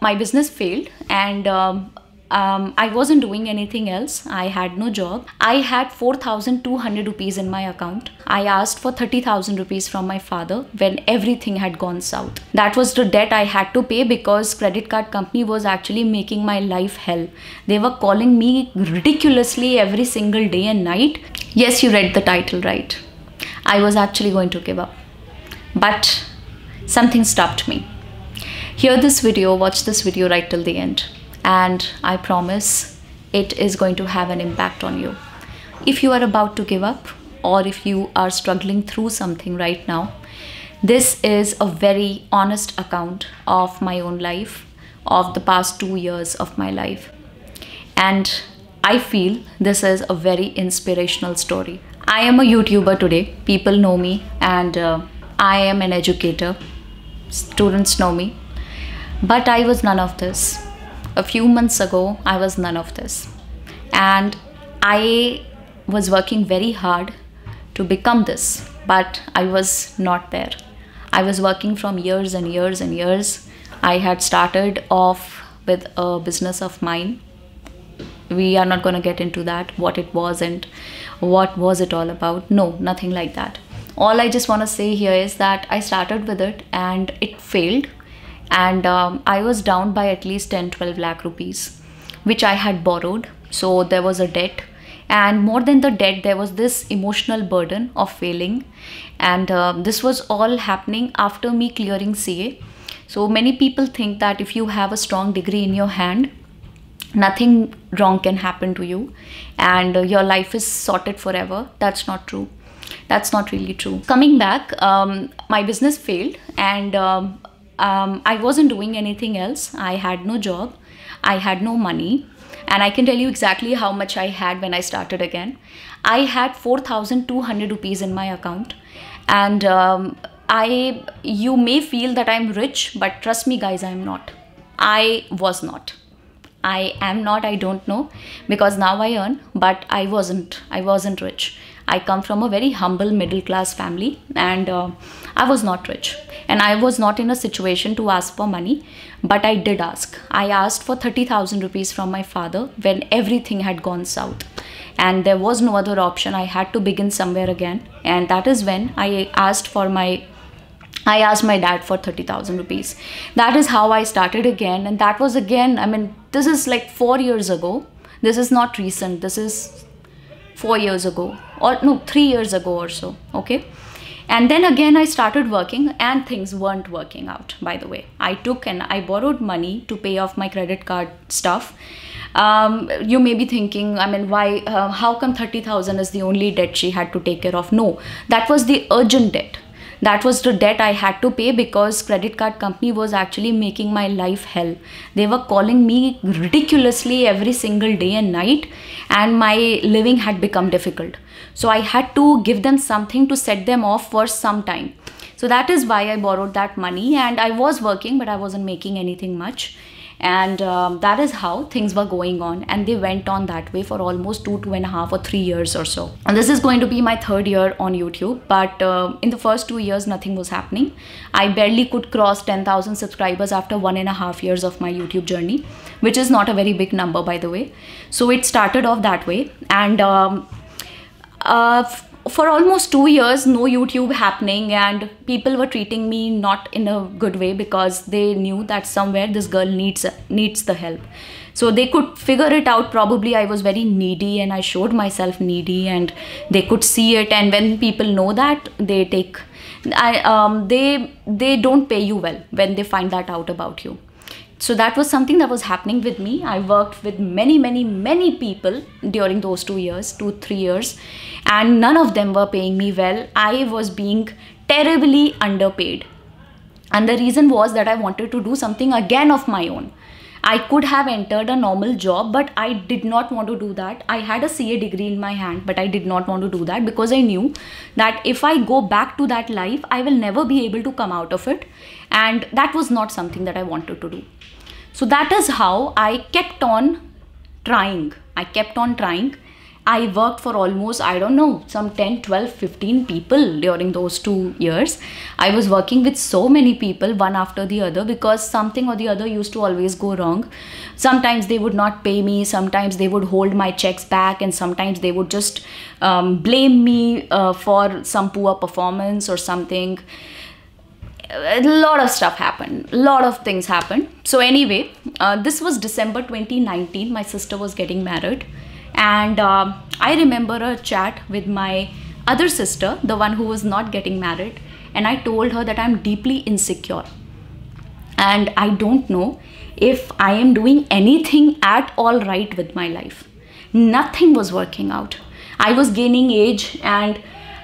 my business failed, and I wasn't doing anything else. I had no job. I had 4,200 rupees in my account. I asked for 30,000 rupees from my father when everything had gone south. That was the debt I had to pay because credit card company was actually making my life hell. They were calling me ridiculously every single day and night. Yes, you read the title right. I was actually going to give up. But something stopped me. Hear this video, watch this video right till the end. And I promise it is going to have an impact on you. If you are about to give up, or if you are struggling through something right now, this is a very honest account of my own life, of the past 2 years of my life. And I feel this is a very inspirational story. I am a YouTuber today. People know me, and I am an educator. Students know me. But I was none of this. A few months ago, I was none of this. And I was working very hard to become this, but I was not there. I was working from years and years and years. I had started off with a business of mine. We are not going to get into that, what it was and what was it all about. No, nothing like that. All I just want to say here is that I started with it and it failed. And I was down by at least 10-12 lakh rupees, which I had borrowed. So there was a debt, and more than the debt, there was this emotional burden of failing. And this was all happening after me clearing CA. So many people think that if you have a strong degree in your hand, nothing wrong can happen to you and your life is sorted forever. That's not true. That's not really true. Coming back, my business failed, and I wasn't doing anything else. I had no job. I had no money. And I can tell you exactly how much I had when I started again. I had 4,200 rupees in my account. And you may feel that I'm rich, but trust me guys, I'm not. I was not. I am not, I don't know, because now I earn, but I wasn't rich. I come from a very humble middle class family, and I was not rich. And I was not in a situation to ask for money, but I did ask. I asked for 30,000 rupees from my father when everything had gone south. And there was no other option. I had to begin somewhere again. And that is when I asked my dad for 30,000 rupees. That is how I started again. And that was again, I mean, this is like 4 years ago. This is not recent. This is 4 years ago, or no, 3 years ago or so. Okay. And then again, I started working and things weren't working out, by the way. I took and I borrowed money to pay off my credit card stuff. You may be thinking, I mean, why, how come 30,000 is the only debt she had to take care of? No, that was the urgent debt. That was the debt I had to pay because credit card company was actually making my life hell. They were calling me ridiculously every single day and night, and my living had become difficult. So I had to give them something to set them off for some time. So that is why I borrowed that money, and I was working, but I wasn't making anything much. And that is how things were going on, and they went on that way for almost 2.5 or 3 years or so. And this is going to be my 3rd year on YouTube, but in the first 2 years nothing was happening. I barely could cross 10,000 subscribers after 1.5 years of my YouTube journey, which is not a very big number, by the way. So it started off that way, and for almost 2 years, no YouTube happening, and people were treating me not in a good way because they knew that somewhere this girl needs the help. So they could figure it out. Probably I was very needy and I showed myself needy, and they could see it. And when people know that, they don't pay you well when they find that out about you. So that was something that was happening with me. I worked with many people during those 2 years, 2-3 years, and none of them were paying me well. I was being terribly underpaid. And the reason was that I wanted to do something again of my own. I could have entered a normal job, but I did not want to do that. I had a CA degree in my hand, but I did not want to do that because I knew that if I go back to that life, I will never be able to come out of it. And that was not something that I wanted to do. So that is how I kept on trying. I worked for almost, I don't know, some 10, 12, 15 people during those 2 years. I was working with so many people, one after the other, because something or the other used to always go wrong. Sometimes they would not pay me, sometimes they would hold my checks back, and sometimes they would just blame me for some poor performance or something. A lot of stuff happened, a lot of things happened. So anyway, this was December 2019. My sister was getting married, and I remember a chat with my other sister, the one who was not getting married, and I told her that I'm deeply insecure and I don't know if I am doing anything at all right with my life. Nothing was working out. I was gaining age, and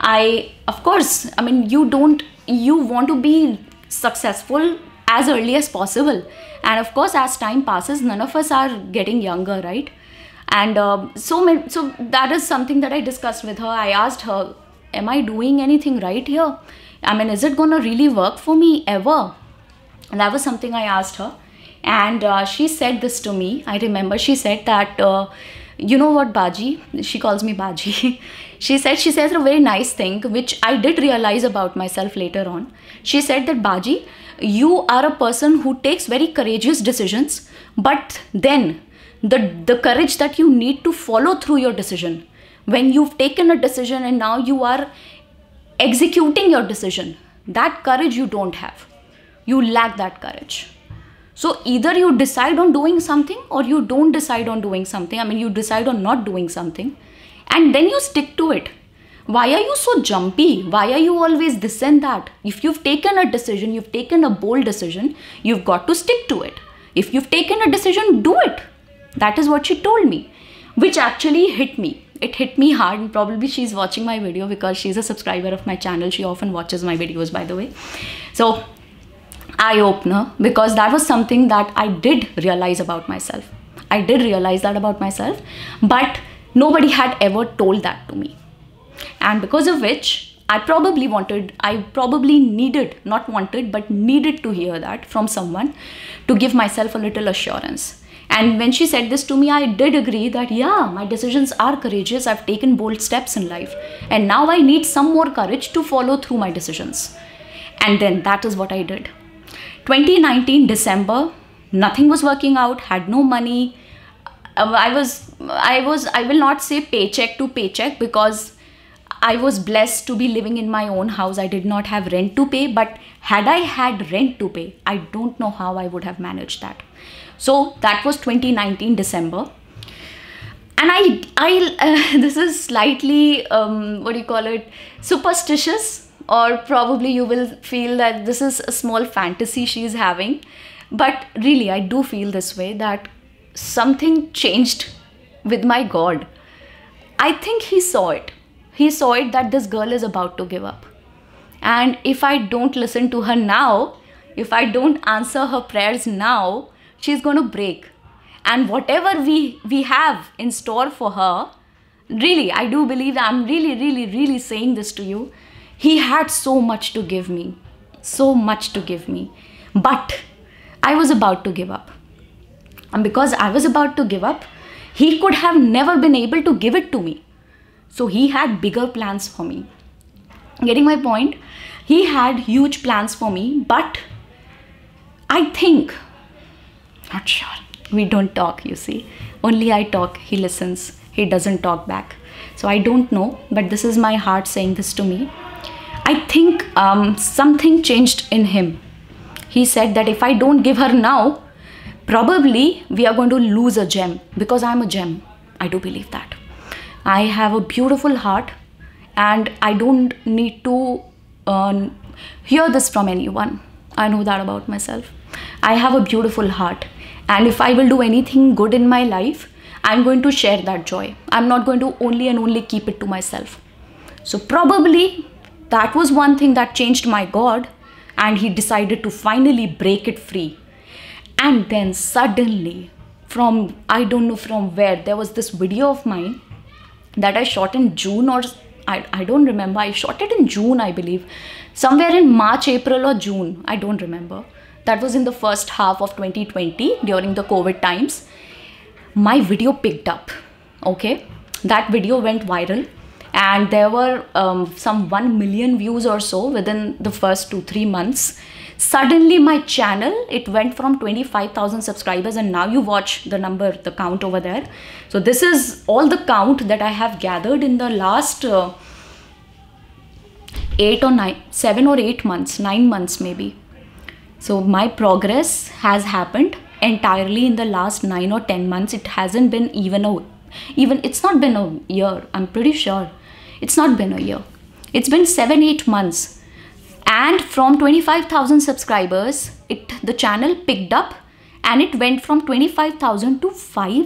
of course, I mean, you want to be successful as early as possible. And of course, as time passes, none of us are getting younger, right? And so that is something that I discussed with her. I asked her, am I doing anything right here? I mean, is it gonna really work for me ever? And that was something I asked her. And she said this to me. I remember she said that, you know what, Baji? She calls me Baji. She says a very nice thing, which I did realize about myself later on. She said that, Baji, you are a person who takes very courageous decisions, but then the courage that you need to follow through your decision, when you've taken a decision and now you are executing your decision, that courage you don't have. You lack that courage. So either you decide on doing something or you don't decide on doing something. I mean, you decide on not doing something and then you stick to it. Why are you so jumpy? Why are you always this and that? If you've taken a decision, you've taken a bold decision, you've got to stick to it. If you've taken a decision, do it. That is what she told me, which actually hit me. It hit me hard, and probably she's watching my video because she's a subscriber of my channel. She often watches my videos, by the way. So, eye-opener, because that was something that I did realize about myself. I did realize that about myself, but nobody had ever told that to me. And because of which, I probably needed, not wanted, but needed to hear that from someone to give myself a little assurance. And when she said this to me, I did agree that, yeah, my decisions are courageous. I've taken bold steps in life. And now I need some more courage to follow through my decisions. And then that is what I did. 2019 December, nothing was working out, had no money. I will not say paycheck to paycheck, because I was blessed to be living in my own house. I did not have rent to pay, but had I had rent to pay, I don't know how I would have managed that. So that was 2019 December. And this is slightly, superstitious, or probably you will feel that this is a small fantasy she's having. But really, I do feel this way, that something changed with my God. I think he saw it. He saw it that this girl is about to give up. And if I don't listen to her now, if I don't answer her prayers now, she's going to break. And whatever we have in store for her, really, I do believe that I'm really saying this to you. He had so much to give me. So much to give me. But I was about to give up. And because I was about to give up, he could have never been able to give it to me. So he had bigger plans for me. Getting my point? He had huge plans for me, but I think, not sure. We don't talk, you see. Only I talk, he listens. He doesn't talk back. So I don't know, but this is my heart saying this to me. I think something changed in him. He said that if I don't give her now, probably we are going to lose a gem, because I'm a gem. I do believe that. I have a beautiful heart, and I don't need to hear this from anyone. I know that about myself. I have a beautiful heart, and if I will do anything good in my life, I'm going to share that joy. I'm not going to only keep it to myself. So probably that was one thing that changed my God, and he decided to finally break it free. And then suddenly, from I don't know from where, there was this video of mine that I shot in June, or I don't remember. I shot it in June, I believe. Somewhere in March, April or June. I don't remember. That was in the first half of 2020 during the COVID times. My video picked up. Okay. that video went viral, and there were some 1 million views or so within the first 2-3 months. Suddenly my channel, it went from 25,000 subscribers, and now you watch the number, the count over there. So this is all the count that I have gathered in the last 7 or 8 months, 9 months maybe. So my progress has happened entirely in the last 9 or 10 months. It hasn't been it's not been a year. I'm pretty sure it's not been a year. It's been 7-8 months. And from 25,000 subscribers, the channel picked up, and it went from 25,000 to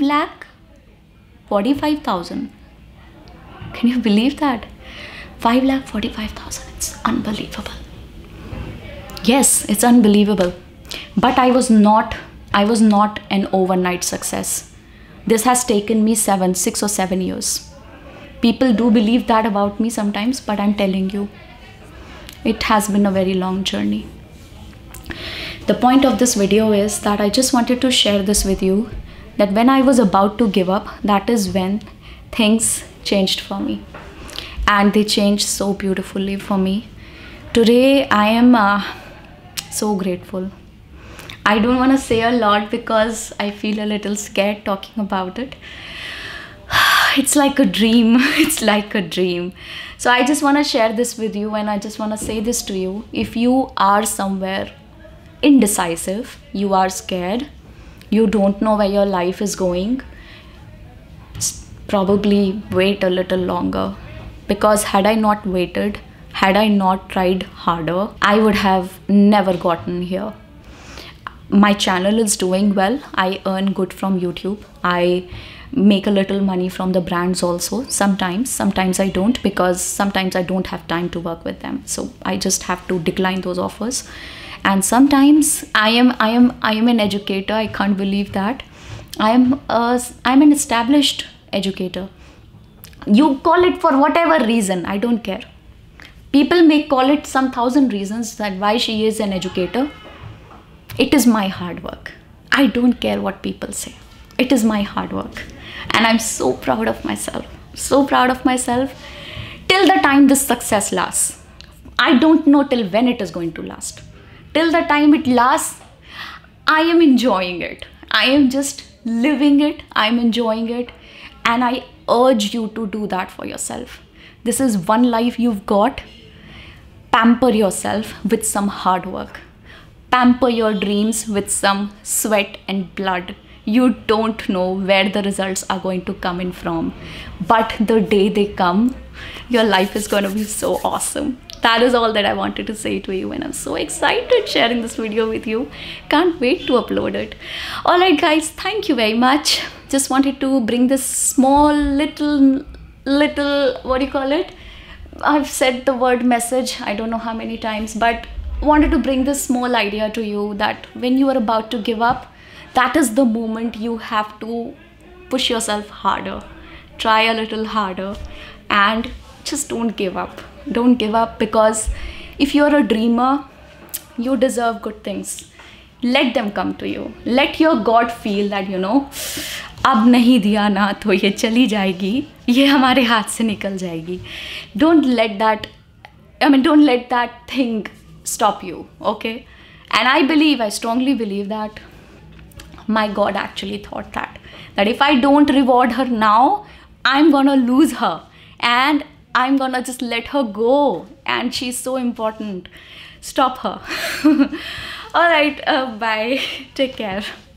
5,45,000. Can you believe that? 5,45,000. It's unbelievable. Yes, it's unbelievable. But I was not an overnight success. This has taken me 6 or 7 years. People do believe that about me sometimes, but I'm telling you, it has been a very long journey. The point of this video is that I just wanted to share this with you, that when I was about to give up, that is when things changed for me. And they changed so beautifully for me. Today, I am so grateful. I don't want to say a lot because I feel a little scared talking about it. It's like a dream. It's like a dream. So I just want to share this with you, and I just want to say this to you. If you are somewhere indecisive, you are scared, you don't know where your life is going, probably wait a little longer. Because had I not waited, had I not tried harder, I would have never gotten here. My channel is doing well. I earn good from YouTube. I make a little money from the brands also. Sometimes I don't, because sometimes I don't have time to work with them. So I just have to decline those offers. And sometimes I am an educator. I can't believe that. I'm an established educator. You call it for whatever reason, I don't care. People may call it some 1,000 reasons that why she is an educator. It is my hard work. I don't care what people say. It is my hard work. And I'm so proud of myself. So proud of myself. Till the time this success lasts. I don't know till when it is going to last. Till the time it lasts, I am enjoying it. I am just living it. I'm enjoying it. And I urge you to do that for yourself. This is one life you've got. Pamper yourself with some hard work. Pamper your dreams with some sweat and blood. You don't know where the results are going to come in from. But the day they come, your life is going to be so awesome. That is all that I wanted to say to you, and I'm so excited sharing this video with you. Can't wait to upload it. Alright guys, thank you very much. Just wanted to bring this small little, what do you call it? I've said the word message, I don't know how many times, but wanted to bring this small idea to you that when you are about to give up, that is the moment you have to push yourself harder. Try a little harder and just don't give up. Don't give up, because if you're a dreamer, you deserve good things. Let them come to you. Let your God feel that, अब नहीं दिया ना तो ये चली जाएगी, ये हमारे हाथ से निकल जाएगी. Don't let that thing stop you, okay? And I strongly believe that my God actually thought that if I don't reward her now, I'm gonna lose her, and I'm gonna just let her go, and she's so important. Stop her. All right, bye. Take care.